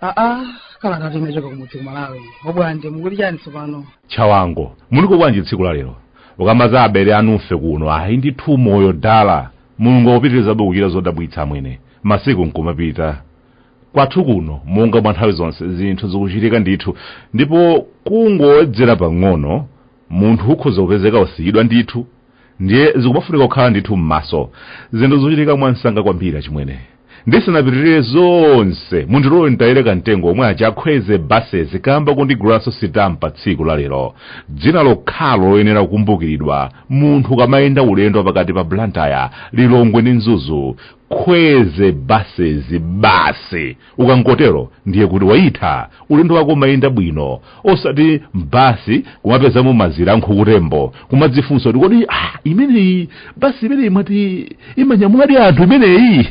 kala tatemechoka kumudzi kumalawi obwanje mukuti chani tsopano chawango muliko bwanji tsiku la lero ukamaza abere anufe kuno ayi ndithu moyo dala mulungu akupitiriza kuchita zodabwitsa mwene masiku nkumapita kwathu kuno monga mwa nthawi zonse zinthu zikuchitika ndithu ndipo kungodzera pang'ono munthu ukhoza kupezeka usiyidwa ndithu ndiye zikumafunika kukhala ndithu m'maso zinthu zochitika mwansanga kwambiri achimwene ndisanapitirire zonse munthu nditayereka mtengo omwe achakhweze basezi kamba kundigulaso sitampa tsiku la lero dzina lokhalo loyenera kukumbukiridwa munthu kamayenda ulendo pakati pa Blantyre Lilongwe ndi Mzuzu khweze basezi basi ukangotero ndiye kuti wayitha ulendo wako mayenda bwino osati mbasi kumapezamo mazira nkhukutembo kumadzifunsa kuti kodi imeneyi basi imeneyi mwati imanyamuladi anthu imeneyi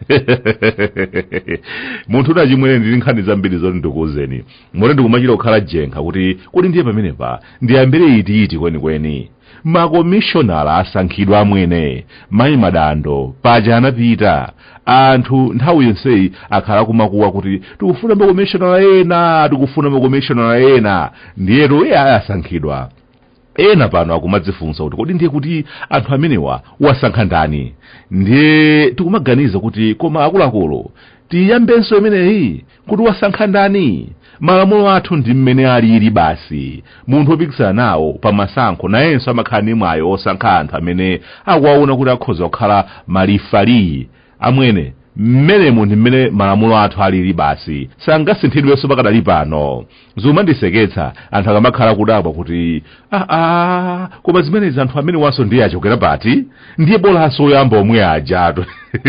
munthu nachimwene ndili nkhani zambiri zoti ndikuwuzeni mone ndikumachita kukhala jenkha kuti ndiye pamenepa ndiyambire iti kwenikweni makomishonala asankhidwa amwene mayi madando paja anapita anthu nthawi yonseyi akhala kumakuwa kuti tikufuna makomishonala ena ndiyetu asankhidwa ena pano akumadzifunsa kuti kodi ndiye kuti anthu amenewa wasankha ndani ndiye tikumaganiza kuti koma akuluakulu tiyambenso imeneyi kuti wasankha ndani malamulo athu ndi mmene alili basi munthu opikisana nawo pa masankho nayenso amakhala ndi mwayi osankha anthu amene akuwaona kuti akhoza kukhala malifali amwene mmenemu ndi mmene malamulo athu alili basi sangasinthidwenso pakadali pano zimandiseketsa anthu akamakhala kudabwa kuti koma zimenezi anthu amene wanso ndiye achokera pati ndiye bolanso oyamba omwe ajatu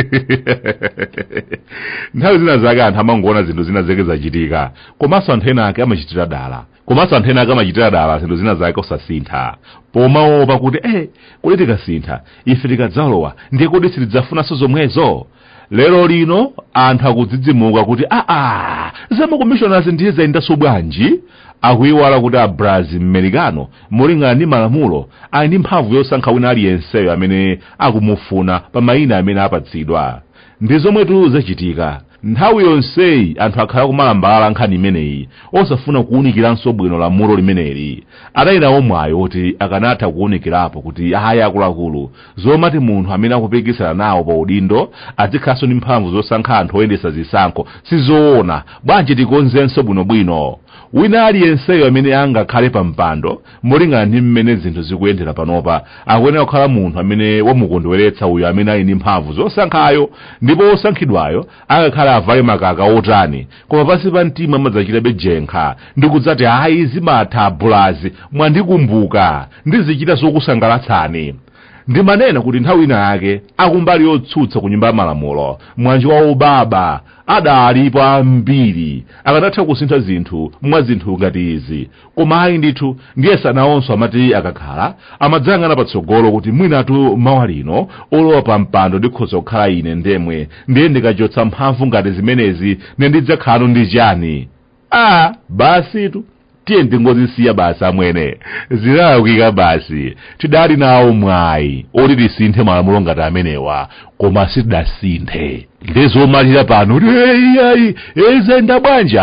nthawi zina zake anthu amangoona zinthu zina zake zachitika komanso anthu ena ake amachitira dala zinthu zina zake osasintha pomaopa kuti kodi tikasintha ife tikadzalowa ndiye kodi sitidzafunanso zomwezo lero lino anthu akudzidzimuka kuti zamakomishonasi ndiye zayendanso bwanji akuiwala kuti abrazil mmelikano molingana ndi malamulo ali ndi mphamvu yosankha wina aliyenseyo amene akumufuna pa mayina amene apatsidwa ndi zomwetu zachitika nthawi yonseyi anthu akhala kumalambalala nkhani imeneyi osafuna kuwunikiranso bwino lamulo limeneli adayinawo mwayi oti akanatha kuwunikirapo kuti akuluakulu zomati munthu amene akupikisana nawo pa udindo azikhalanso ndi mphamvu zosankha anthu oyendesa zisankho sizoona bwanji tikonzenso bwinobwino wina aliyenseyo amene angakhale pa mpando molingana ndi mmene zinthu zikuyendera panopa akuyenera kukhala munthu amene wamukondweretsa uyo amene ali ndi mphamvu zosankhayo ndipo osankhidwayo akakhala avale makaka otani koma pansi pa mtima amadzachitabe jenkha ndikudzati zimatha bulazi mwandikumbuka ndizichita zokusangalatsani ndimanena kuti nthawi ina yake akumbali yotsutsa ku nyumba ya malamulo mwanji wa ubaba adalipo ambiri akanatha kusintha zinthu mwa zinthu ngati izi koma ndithu ndiye sanawonso amati akakhala amadzayang'ana patsogolo kuti mwinatu mawa lino olowa pa mpando ndikhoza kukhala ine ndemwe ndiye ndikachotsa mphamvu ngati zimenezi ndidzakhala ndi chani basitu tiye ndingozisiya basi amwene zilalakwika basi tidali nawo mwayi oti tisinthe malamulo ngati amenewa koma sitidasinthe ndizomalira pano zenda bwanji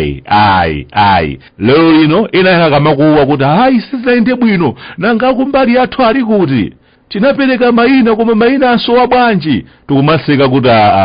lero lino ena akamakuwa kuti sizayende bwino nanga kumbali yathu ali kuti tinapereka mayina koma mayina asowa bwanji tikumaseka kuti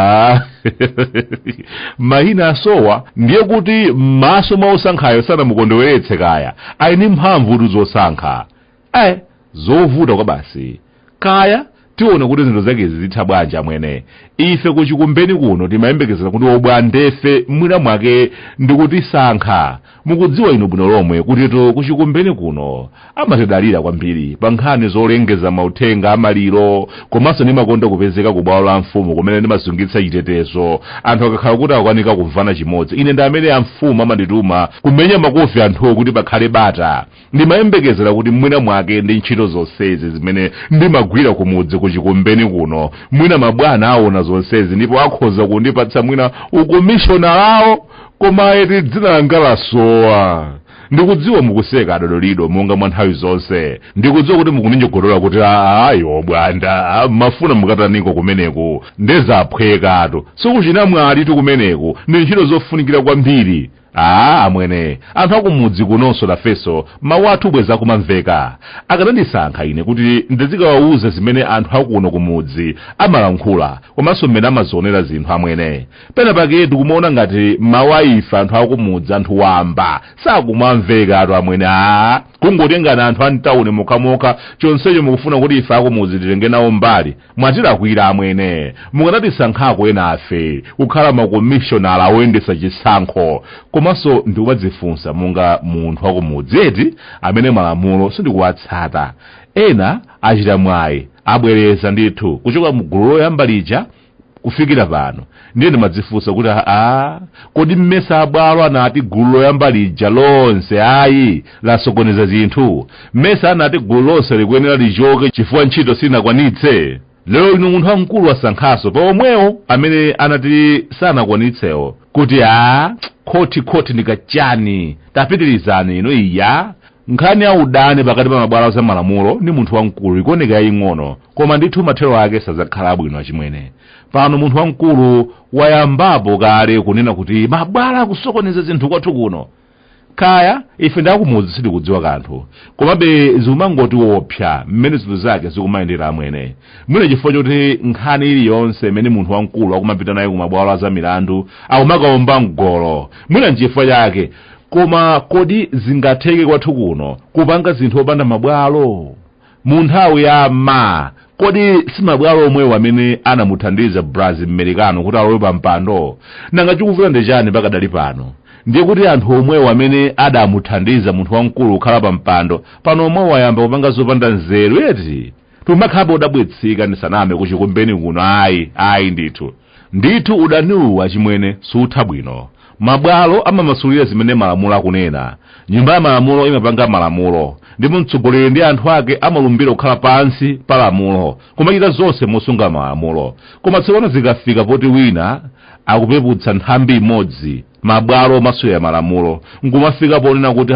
mayina asowa ndiye kuti m'maso mwa osankhayo sanamukondweretse kaya ali ndi mphamvu zosankha zovuta kwa basi kaya tiona kuti zinthu zakezi zitha bwanji amwene ife kuchikumbeni kuno timayembekezera kuti obwandefe mwina mwake ndikutisankha mukudziwa ino bwino lomwe kuti kuchikumbeni kuno amatidalira kwambiri pa nkhani zolengeza mauthenga amaliro komanso ndimakonda kupezeka ku bwalo la mfumu kumene ndimasungitsa chitetezo anthu akakhala kuti akwanika kumvana chimodzi ine ndi amene amfumu amandituma kumenya makofi anthuwo kuti pakhale bata ndimayembekezera kuti mwina mwake ndi ntchito zonsezi zimene ndimagwira kumudzi kuchikumbeni kuno mwina mabwana aona zonsezi ndipo akhoza kundipatsa mwina ukomishona lawo koma eti dzina langa lasowa ndikudziwa mukuseka adololido monga mwa nthawi zonse, ndikudziwa kuti mukuninjogodola kuti ayo bwanda mafuna mukataniko kumeneko ndezaphwekatu sikuchina mwalitu kumeneko ndi ntchito zofunikira kwambiri. Amwene anthu akumudzi kunonso lafeso mawu athu bweza kumamveka. Akanandisankha ine kuti ndizikawauza zimene anthu akuno kumudzi amalankhula komanso mmene amazionera zinthu amwene. Penapake tikumaona ngati mawu aife anthu akumudzi anthu wamba sakumamveka atu amwene. Kungotengana anthu antawuni mokhamoka chonsecho mukufuna kuti ife akumudzi titenge nawo mbali mwatilakwira amwene. Mukanatisankhako enafe kukhala makomishonala oyendesa chisankho komanso ndikumadzifunsa monga munthu wakumudzi eti amene malamulo sindikuwatsata. Ena achita mwayi abwereza ndithu kuchoka mugulu loyamba lija kufikira pano. Ndiye ndimadzifunsa kuti kodi mmesa abwalo anati gulu loyamba lija lonse ayi lasokoneza zinthu, mmesa anati gulu lonse likuyenera lichoke chifukwa ntchito sinakwanitse. Lero inu munthu wamkulu wasankhaso pa omwewo amene anati sanakwanitsewo kuti khoti ndikachani tapitirizani ino iya. Nkhani ya udani pakati pa mabwalo za malamulo ndi munthu wamkulu ikuoneka yaying'ono koma ndithu mathero ake sazakhala abwino achimwene. Pano munthu wamkulu wayambapo kale kunena kuti mabwalo akusokoneza zinthu kwathu kuno. Kaya ife ndakumudzi sitikudziwa kanthu komabe zikumangoti wopsa mmene zinthu zake zikumayendera amwene. Mwina chifukwa choti nkhani iliyonse imene munthu wamkulu akumapita naye kumabwalo za milandu akumakaomba mgolo mwina nchifukwa chake. Koma kodi zingatheke kwathu kuno kupanga zinthu opanda mabwalo mu nthawi ya kodi si mabwalo omwewo amene anamuthandiza Brazil Americano kuti alowe pa mpando? Nanga chikuvuta ndi chani pakadali pano? Ndiye kuti anthu omwewo amene adamuthandiza munthu wamkulu kukhala pa mpando pano omwewo ayamba kupanga zopanda nzeru eti tumakhapo udabwetsika ndisaname kuchikumbeni kuno. Ayi ndithu udaniwu achimwene sutha bwino. Mabwalo amamasulira zimene malamulo akunena. Nyumba ya malamulo imapanga malamulo ndipo mtsogoleri ndi anthu ake amalumbira kukhala pansi pa lamulo kumachita zonse mosunga malamulo. Koma tsopano zikafika poti wina akupeputsa nthambi imodzi mabwalo masulira malamulo nkumafika ponena kuti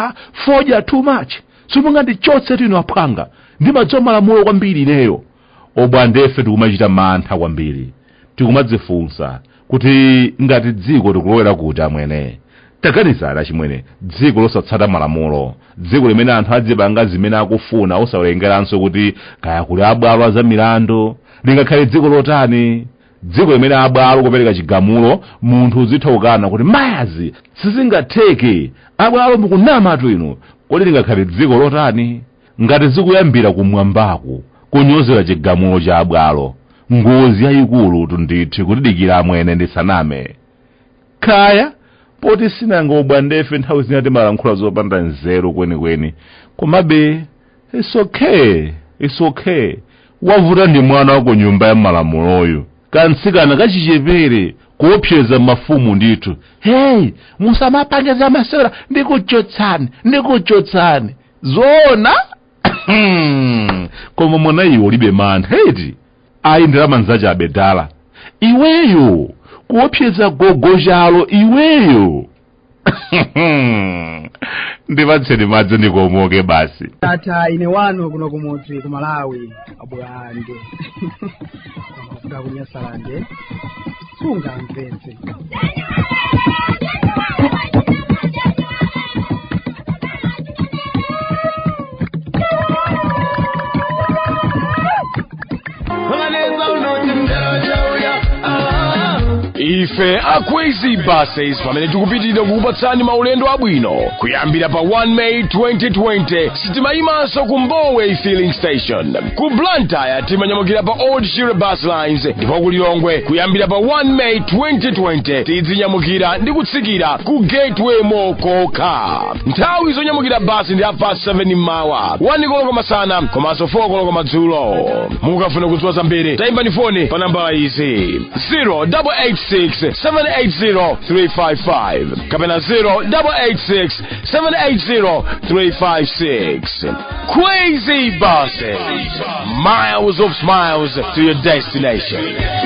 foja too much simungandichotse tino aphwanga ndimadziwa malamulo kwambiri ineyo. Obwandefe tikumachita mantha kwambiri tikumadzifunsa kuti ngati dziko tikulowera kuti amwene. Taganizani achimwene dziko losatsata malamulo, dziko limene anthu adzipanga zimene akufuna osawerengeranso kuti kaya kuli abwalo za milandu, lingakhale dziko lotani? Dziko limene abwalo kupereka chigamulo munthu uzithawukana kuti mayazi sizingatheke abwalo mukunamatu inu. Kodi lingakhale dziko lotani? Ngati zikuyambira kumwambaku kunyozera chigamulo cha abwalo ngozi yayikulu tundithu kutidikira amwene ndisaname. Kaya poti sinanga obwandefe nthawi zinati malankhula zopanda nzeru kwenikweni komabe it's okay. Wavuta ndi mwana wako nyumba ya malamuloyo kansikana kachichepere kuopseza mafumu ndithu. Musamapange za masewera ndikuchotsani zona. Koma mwana iwo libe mantha eti ayi ndalama nzacha abedala iweyo kuopseza gogojalo iweyo. Ndipatseni madzi ndikomoke basi. Tata ine wano kuno kumudzi ku Malawi abwande kuda kunyasalande sunga mpenzi. Ife akwezi buses pamene tikupitirira kukupatsani maulendo abwino kuyambira pa 1 May 2020 sitimayimanso ku Mbowe filling station. Ku Blantyre timanyamukira pa Old Shire bus lines ndipo ku Lilongwe kuyambira pa 1 May 2020 tidzinyamukira ndi kutsikira ku Gateway Mokoka. Nthawi zonyamukira basi ndi 7 mmawa, 1 koloko masana komanso 4 koloko madzulo. Mukafuna kudziwa zambiri tayimbani foni pa nambala izi 086-780-355 kapena 086-780-356. Crazy buses, miles of smiles to your destination.